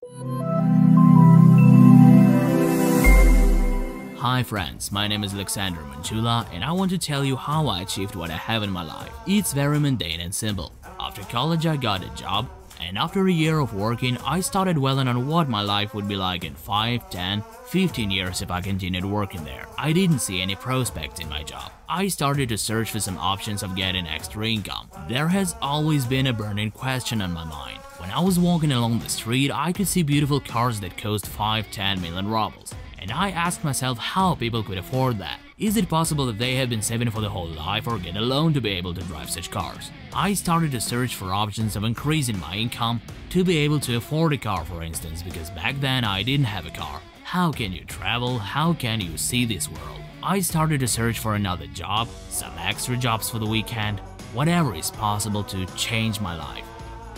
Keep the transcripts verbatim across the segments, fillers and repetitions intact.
Hi friends, my name is Aleksandr Manzhula and I want to tell you how I achieved what I have in my life. It's very mundane and simple. After college I got a job, and after a year of working I started dwelling on what my life would be like in five, ten, fifteen years if I continued working there. I didn't see any prospects in my job. I started to search for some options of getting extra income. There has always been a burning question on my mind. When I was walking along the street, I could see beautiful cars that cost five, ten million rubles. And I asked myself how people could afford that. Is it possible that they have been saving for their whole life or get a loan to be able to drive such cars? I started to search for options of increasing my income to be able to afford a car, for instance, because back then I didn't have a car. How can you travel? How can you see this world? I started to search for another job, some extra jobs for the weekend, whatever is possible to change my life.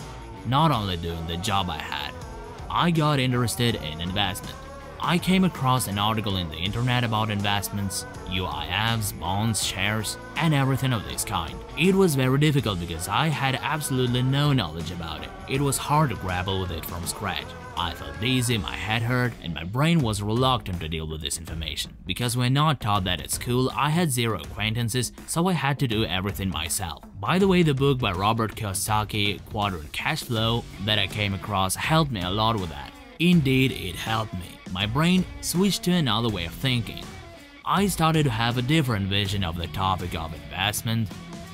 Not only doing the job I had, I got interested in investment. I came across an article in the internet about investments, U I Fs, bonds, shares, and everything of this kind. It was very difficult because I had absolutely no knowledge about it. It was hard to grapple with it from scratch. I felt dizzy, my head hurt, and my brain was reluctant to deal with this information. Because we're not taught that at school, I had zero acquaintances, so I had to do everything myself. By the way, the book by Robert Kiyosaki, Quadrant Cash Flow, that I came across helped me a lot with that. Indeed, it helped me. My brain switched to another way of thinking. I started to have a different vision of the topic of investment,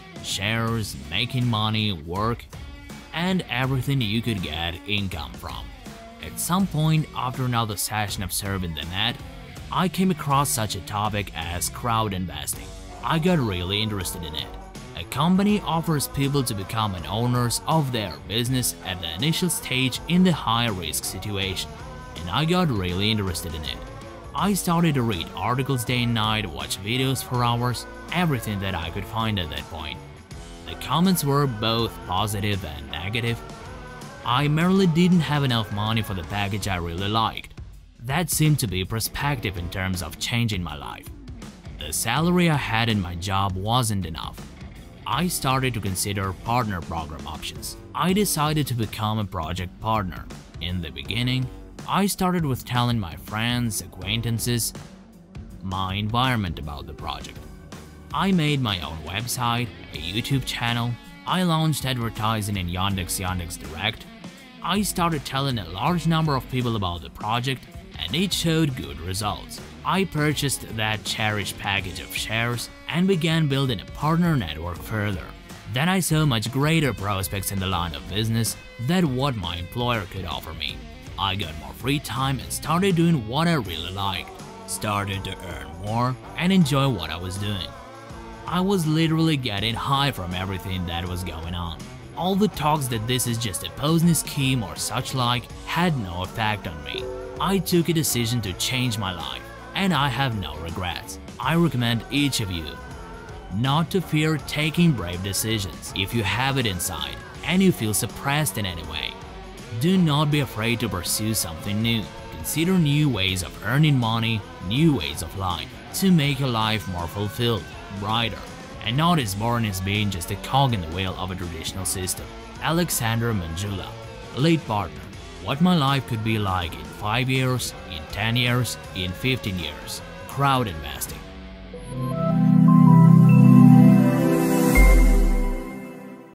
shares, making money, work, and everything you could get income from. At some point, after another session of surfing the net, I came across such a topic as crowd investing. I got really interested in it. A company offers people to become an owners of their business at the initial stage in the high-risk situation, and I got really interested in it. I started to read articles day and night, watch videos for hours, everything that I could find at that point. The comments were both positive and negative. I merely didn't have enough money for the package I really liked. That seemed to be perspective in terms of changing my life. The salary I had in my job wasn't enough. I started to consider partner program options. I decided to become a project partner. In the beginning, I started with telling my friends, acquaintances, my environment about the project. I made my own website, a YouTube channel. I launched advertising in Yandex Yandex Direct. I started telling a large number of people about the project, and it showed good results. I purchased that cherished package of shares and began building a partner network further. Then I saw much greater prospects in the line of business than what my employer could offer me. I got more free time and started doing what I really liked, started to earn more and enjoy what I was doing. I was literally getting high from everything that was going on. All the talks that this is just a Ponzi scheme or such like had no effect on me. I took a decision to change my life, and I have no regrets. I recommend each of you not to fear taking brave decisions if you have it inside and you feel suppressed in any way. Do not be afraid to pursue something new. Consider new ways of earning money, new ways of life, to make your life more fulfilled, brighter, and not as boring as being just a cog in the wheel of a traditional system. Aleksandr Manzhula, late partner. What my life could be like in five years, in ten years, in fifteen years. Crowd investing.